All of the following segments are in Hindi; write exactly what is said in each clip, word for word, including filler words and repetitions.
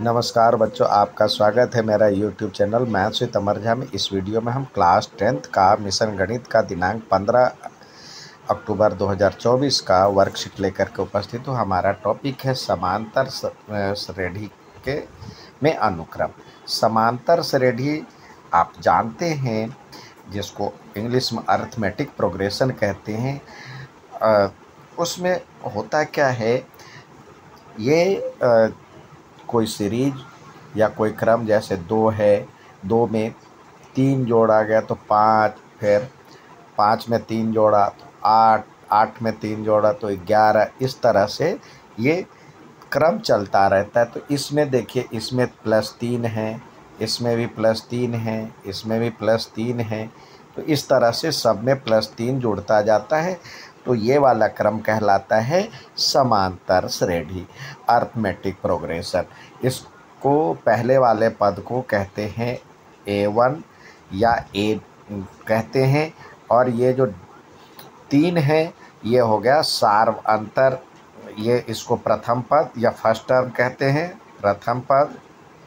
नमस्कार बच्चों, आपका स्वागत है मेरा YouTube channel maths with Amar Jha में। इस वीडियो में हम क्लास टेंथ का मिशन गणित का दिनांक पंद्रह अक्टूबर दो हज़ार चौबीस का वर्कशीट लेकर के उपस्थित हूँ। हमारा टॉपिक है समांतर श्रेणी के में अनुक्रम। समांतर श्रेणी आप जानते हैं, जिसको इंग्लिश में अरिथमेटिक प्रोग्रेशन कहते हैं। आ, उसमें होता क्या है, ये आ, कोई सीरीज या कोई क्रम, जैसे दो है, दो में तीन जोड़ा गया तो पाँच, फिर पाँच में तीन जोड़ा तो आठ, आठ में तीन जोड़ा तो ग्यारह, इस तरह से ये क्रम चलता रहता है। तो इसमें देखिए, इसमें प्लस तीन है, इसमें भी प्लस तीन है, इसमें भी प्लस तीन है, तो इस तरह से सब में प्लस तीन जुड़ता जाता है। तो ये वाला क्रम कहलाता है समांतर श्रेणी, अरिथमेटिक प्रोग्रेशन। इसको पहले वाले पद को कहते हैं ए वन या ए कहते हैं, और ये जो तीन है ये हो गया सार्व अंतर। ये इसको प्रथम पद या फर्स्ट टर्म कहते हैं, प्रथम पद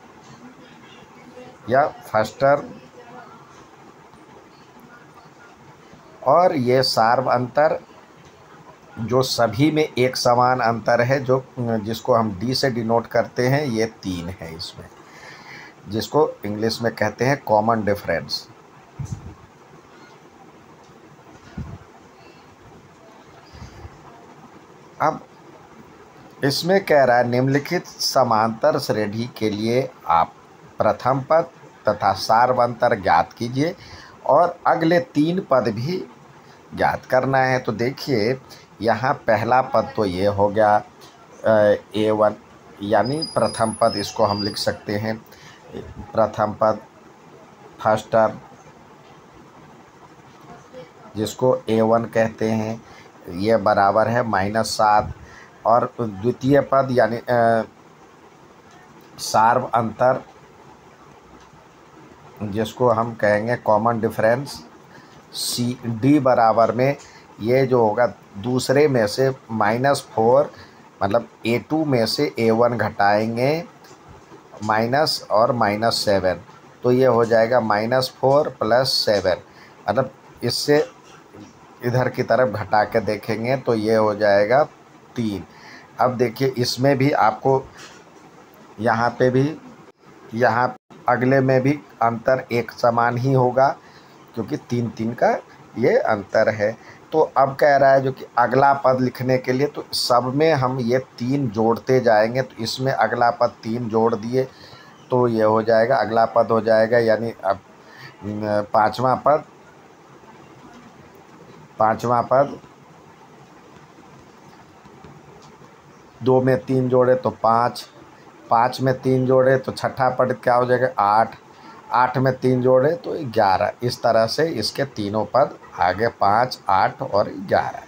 या फर्स्ट टर्म। और ये सार्व अंतर जो सभी में एक समान अंतर है, जो जिसको हम डी से डिनोट करते हैं, ये तीन है इसमें, जिसको इंग्लिश में कहते हैं कॉमन डिफरेंस। अब इसमें कह रहा है निम्नलिखित समांतर श्रेणी के लिए आप प्रथम पद तथा सार्व अंतर ज्ञात कीजिए और अगले तीन पद भी ज्ञात करना है। तो देखिए, यहाँ पहला पद तो ये हो गया ए वन, यानी प्रथम पद, इसको हम लिख सकते हैं प्रथम पद, फर्स्ट टर्म, जिसको ए वन कहते हैं, ये बराबर है माइनस सात। और द्वितीय पद यानी सार्व अंतर, जिसको हम कहेंगे कॉमन डिफरेंस, सी डी बराबर में ये जो होगा दूसरे में से माइनस फोर, मतलब ए टू में से ए वन घटाएंगे माइनस और माइनस सेवन, तो ये हो जाएगा माइनस फोर प्लस सेवन। मतलब इससे इधर की तरफ घटा के देखेंगे तो ये हो जाएगा तीन। अब देखिए, इसमें भी आपको यहाँ पे भी, यहाँ अगले में भी अंतर एक समान ही होगा, क्योंकि तीन तीन का ये अंतर है। तो अब कह रहा है जो कि अगला पद लिखने के लिए, तो सब में हम ये तीन जोड़ते जाएंगे। तो इसमें अगला पद तीन जोड़ दिए तो ये हो जाएगा, अगला पद हो जाएगा, यानी अब पांचवा पद, पांचवा पद दो में तीन जोड़े तो पाँच, पाँच में तीन जोड़े तो छठा पद क्या हो जाएगा, आठ, आठ में तीन जोड़े तो ग्यारह। इस तरह से इसके तीनों पद आगे, पाँच, आठ और ग्यारह।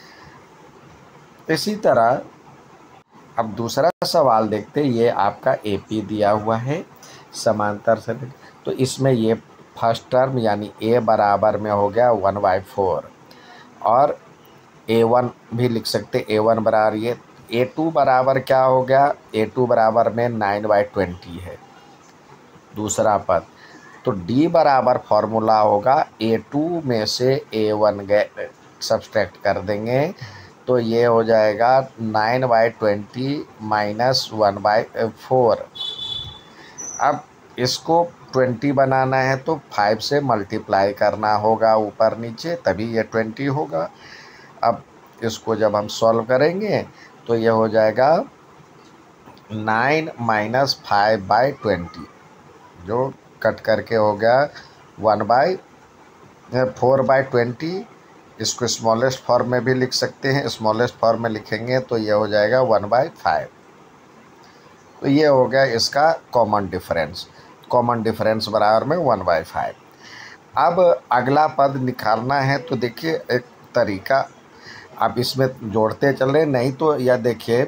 इसी तरह अब दूसरा सवाल देखते हैं। ये आपका एपी दिया हुआ है समांतर से, तो इसमें ये फर्स्ट टर्म यानी ए बराबर में हो गया वन बाई फोर, और ए वन भी लिख सकते, ए वन बराबर ये, ए टू बराबर क्या हो गया, ए टू बराबर में नाइन बाई ट्वेंटी है दूसरा पद। तो डी बराबर फॉर्मूला होगा ए टू में से ए वन गए सब्सट्रैक्ट कर देंगे, तो ये हो जाएगा nine by twenty minus one by four. अब इसको ट्वेंटी बनाना है तो फाइव से मल्टीप्लाई करना होगा ऊपर नीचे, तभी ये ट्वेंटी होगा। अब इसको जब हम सॉल्व करेंगे तो ये हो जाएगा nine minus five by twenty, जो कट करके हो गया one by four by twenty. इसको स्मॉलेस्ट फॉर्म में भी लिख सकते हैं, स्मॉलेस्ट फॉर्म में लिखेंगे तो ये हो जाएगा वन बाई फाइव। तो ये हो गया इसका कॉमन डिफरेंस, कॉमन डिफरेंस बराबर में वन बाई फाइव। अब अगला पद निकालना है, तो देखिए एक तरीका, आप इसमें जोड़ते चल रहे, नहीं तो यह देखिए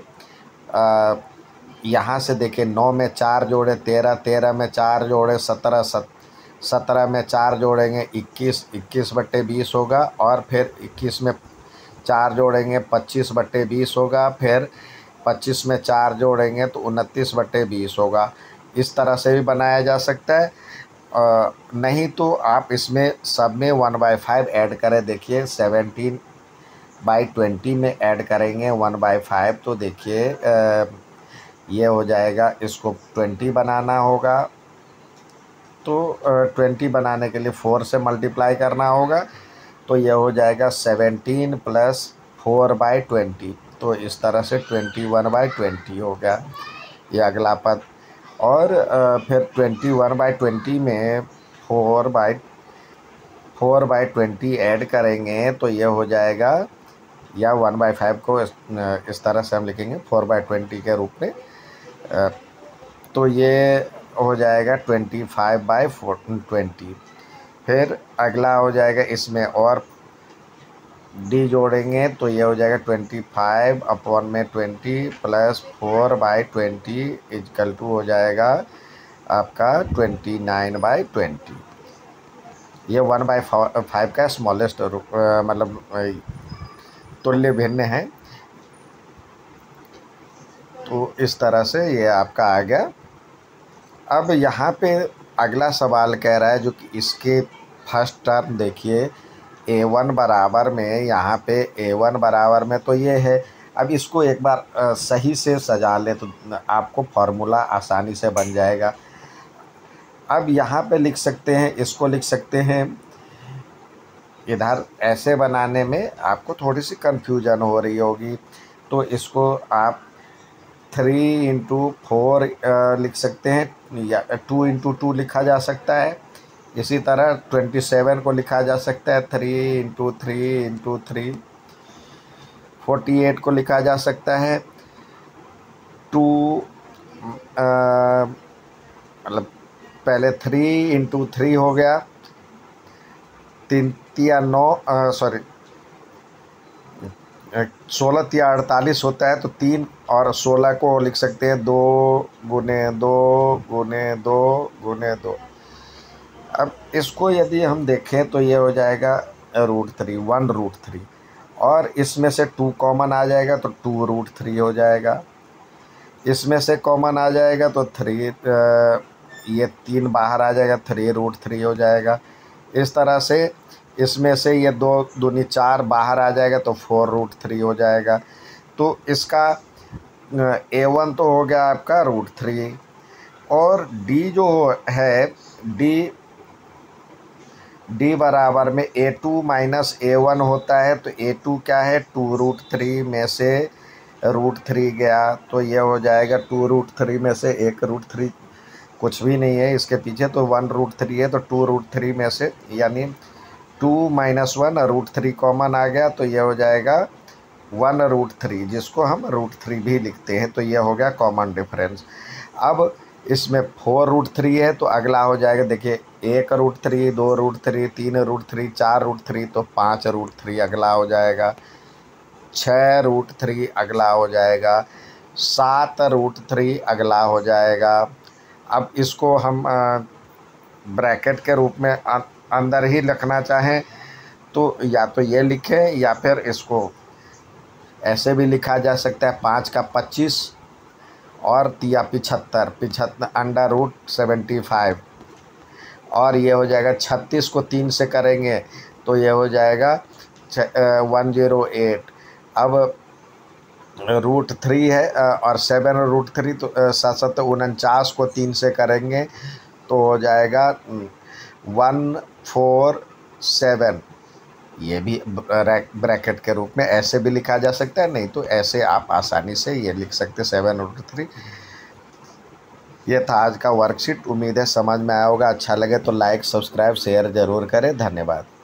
यहाँ से देखिए, नौ में चार जोड़े तेरह, तेरह में चार जोड़े सत्रह, सत सत्रह में चार जोड़ेंगे इक्कीस, इक्कीस बट्टे बीस होगा, और फिर इक्कीस में चार जोड़ेंगे पच्चीस बट्टे बीस होगा, फिर पच्चीस में चार जोड़ेंगे तो उनतीस बटे बीस होगा। इस तरह से भी बनाया जा सकता है। आ, नहीं तो आप इसमें सब में वन बाई फाइव ऐड करें। देखिए सेवेंटीन बाई ट्वेंटी में ऐड करेंगे वन बाई फाइव तो देखिए ये हो जाएगा। इसको ट्वेंटी बनाना होगा तो ट्वेंटी बनाने के लिए फोर से मल्टीप्लाई करना होगा तो ये हो जाएगा seventeen plus four by twenty. तो इस तरह से ट्वेंटी वन बाई ट्वेंटी हो गया ये अगला पद। और फिर ट्वेंटी वन बाई ट्वेंटी में four by four by twenty add करेंगे तो ये हो जाएगा, या वन बाई फाइव को इस, इस तरह से हम लिखेंगे फोर बाई ट्वेंटी के रूप में। तो ये हो जाएगा twenty five by four twenty. फिर अगला हो जाएगा, इसमें और डी जोड़ेंगे तो ये हो जाएगा ट्वेंटी फाइव अपॉन में twenty plus four by twenty is equal to हो जाएगा आपका ट्वेंटी नाइन बाई ट्वेंटी। ये वन बाई फाइव का स्मॉलेस्ट मतलब तुल्य भिन्न है। तो इस तरह से ये आपका आ गया। अब यहाँ पे अगला सवाल कह रहा है जो कि इसके फर्स्ट टर्म देखिए ए वन बराबर में, यहाँ पे ए वन बराबर में तो ये है। अब इसको एक बार आ, सही से सजा ले तो आपको फार्मूला आसानी से बन जाएगा। अब यहाँ पे लिख सकते हैं, इसको लिख सकते हैं, इधर ऐसे बनाने में आपको थोड़ी सी कन्फ्यूजन हो रही होगी तो इसको आप थ्री इंटू फोर लिख सकते हैं या टू इंटू टू लिखा जा सकता है। इसी तरह ट्वेंटी सेवन को लिखा जा सकता है three into three into three. Forty eight को लिखा जा सकता है टू मतलब पहले थ्री इंटू थ्री हो गया, तीन तिया नौ सॉरी सोलह तिया अड़तालीस होता है तो तीन और सोलह को लिख सकते हैं दो गुने दो गुने दो गुने दो। अब इसको यदि हम देखें तो ये हो जाएगा root three, one root three, और इसमें से टू कॉमन आ जाएगा तो टू रूट थ्री हो जाएगा। इसमें से कॉमन आ जाएगा तो थ्री, ये तीन बाहर आ जाएगा, थ्री रूट थ्री हो जाएगा। इस तरह से इसमें से ये दो दूनी चार बाहर आ जाएगा तो फोर रूट थ्री हो जाएगा। तो इसका ए वन तो हो गया आपका रूट थ्री, और डी जो है डी डी बराबर में A two minus A one होता है तो ए टू क्या है, टू रूट थ्री में से रूट थ्री गया तो ये हो जाएगा टू रूट थ्री में से एक रूट थ्री कुछ भी नहीं है इसके पीछे तो वन रूट थ्री है तो टू रूट थ्री में से यानी two minus one root three common आ गया तो ये हो जाएगा वन रूट थ्री, जिसको हम रूट थ्री भी लिखते हैं। तो ये हो गया कॉमन डिफरेंस। अब इसमें फोर रूट थ्री है तो अगला हो जाएगा, देखिए एक रूट थ्री, दो रूट थ्री, तीन रूट थ्री, चार रूट थ्री तो पाँच रूट थ्री अगला हो जाएगा, छः रूट थ्री अगला हो जाएगा, सात रूट थ्री अगला हो जाएगा। अब इसको हम ब्रैकेट के रूप में अंदर ही लिखना चाहें तो या तो ये लिखें या फिर इसको ऐसे भी लिखा जा सकता है, पाँच का पच्चीस और तिया पिछहत्तर, पिछहत्तर अंडर रूट सेवेंटी फाइव, और ये हो जाएगा छत्तीस को तीन से करेंगे तो ये हो जाएगा वन ज़ीरो एट। अब रूट थ्री है और सेवन रूट थ्री तो सात सत्तर उनचास को तीन से करेंगे तो हो जाएगा वन फोर सेवन। ये भी ब्रैकेट के रूप में ऐसे भी लिखा जा सकता है, नहीं तो ऐसे आप आसानी से ये लिख सकते सेवन रूट थ्री। ये था आज का वर्कशीट। उम्मीद है समझ में आया होगा। अच्छा लगे तो लाइक सब्सक्राइब शेयर ज़रूर करें। धन्यवाद।